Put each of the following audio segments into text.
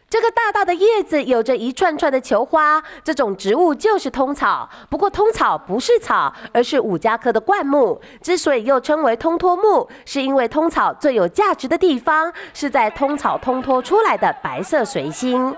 这个大大的叶子有着一串串的球花，这种植物就是通草。不过通草不是草，而是五加科的灌木。之所以又称为通脱木，是因为通草最有价值的地方是在通草通脱出来的白色随心。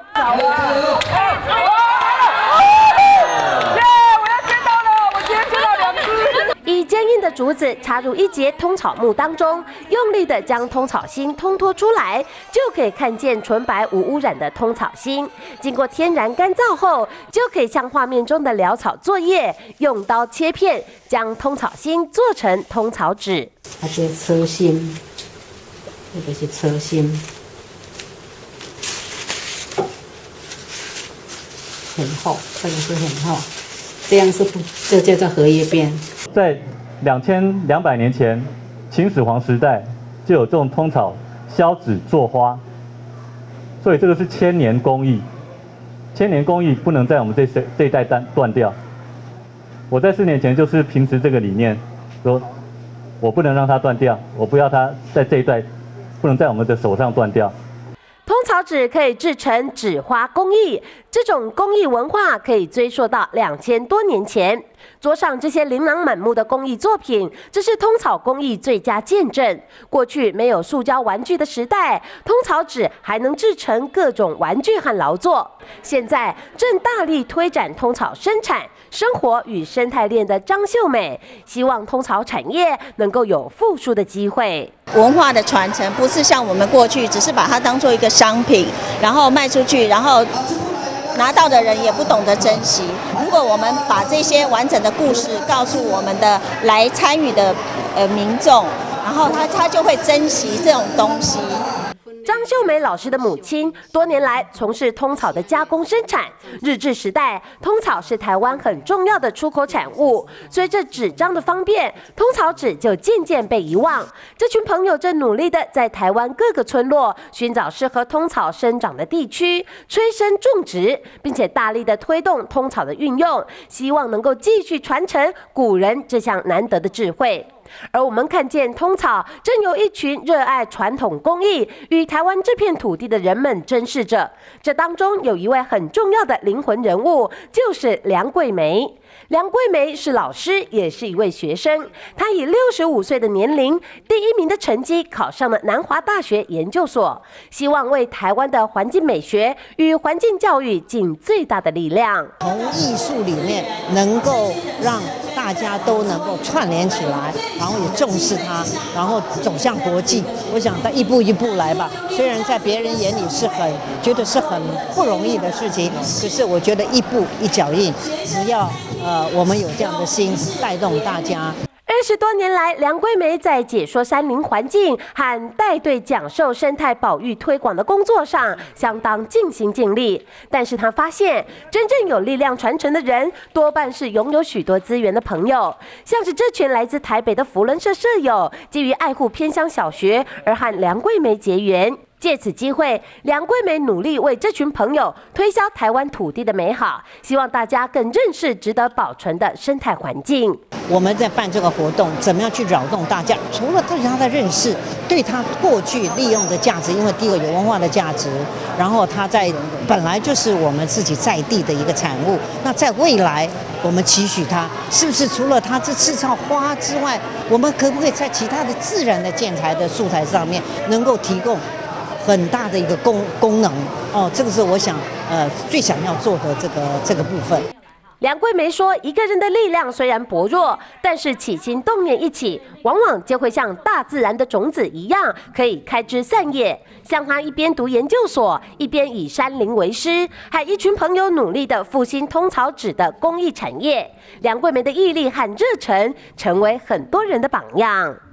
以坚硬的竹子插入一节通草木当中，用力的将通草芯通脱出来，就可以看见纯白无污染的通草芯。经过天然干燥后，就可以像画面中的潦草作业，用刀切片，将通草芯做成通草纸。 这些车芯，这个是车芯，很厚，这个是很厚，这样是不，这叫做荷叶边。 在2200年前，秦始皇时代就有这种通草削纸做花，所以这个是千年工艺。千年工艺不能在我们这一代断掉。我在4年前就是凭持这个理念，说我不能让它断掉，我不要它在这一代不能在我们的手上断掉。 通草纸可以制成纸花工艺，这种工艺文化可以追溯到2000多年前。桌上这些琳琅满目的工艺作品，这是通草工艺最佳见证。过去没有塑胶玩具的时代，通草纸还能制成各种玩具和劳作。现在正大力推展通草生产、生活与生态链的张秀美，希望通草产业能够有复苏的机会。 文化的传承不是像我们过去只是把它当作一个商品，然后卖出去，然后拿到的人也不懂得珍惜。如果我们把这些完整的故事告诉我们的来参与的民众，然后他就会珍惜这种东西。 张秀美老师的母亲多年来从事通草的加工生产。日治时代，通草是台湾很重要的出口产物。随着纸张的方便，通草纸就渐渐被遗忘。这群朋友正努力的在台湾各个村落寻找适合通草生长的地区，催生种植，并且大力的推动通草的运用，希望能够继续传承古人这项难得的智慧。而我们看见通草正有一群热爱传统工艺与台湾这片土地的人们珍视着。这当中有一位很重要的灵魂人物，就是梁桂梅。梁桂梅是老师，也是一位学生。她以65岁的年龄，第1名的成绩考上了南华大学研究所，希望为台湾的环境美学与环境教育尽最大的力量。 从艺术里面能够让大家都能够串联起来，然后也重视它，然后走向国际。我想它一步一步来吧。虽然在别人眼里觉得是很不容易的事情，可是我觉得一步一脚印，只要我们有这样的心，带动大家。 20多年来，梁桂梅在解说山林环境和带队讲授生态保育推广的工作上相当尽心尽力。但是她发现，真正有力量传承的人，多半是拥有许多资源的朋友。像是这群来自台北的扶轮社舍友，基于爱护偏乡小学而和梁桂梅结缘。借此机会，梁桂梅努力为这群朋友推销台湾土地的美好，希望大家更认识值得保存的生态环境。 我们在办这个活动，怎么样去扰动大家？除了对他的认识，对他过去利用的价值，因为第一个有文化的价值，然后他本来就是我们自己在地的一个产物。那在未来，我们期许它是不是除了它这制造花之外，我们可不可以在其他的自然的建材的素材上面，能够提供很大的一个功能哦，这个是我想最想要做的这个部分。 梁桂梅说，一个人的力量虽然薄弱，但是起心动念一起，往往就会像大自然的种子一样，可以开枝散叶。像她一边读研究所，一边以山林为师，还一群朋友努力的复兴通草纸的工艺产业。梁桂梅的毅力和热忱，成为很多人的榜样。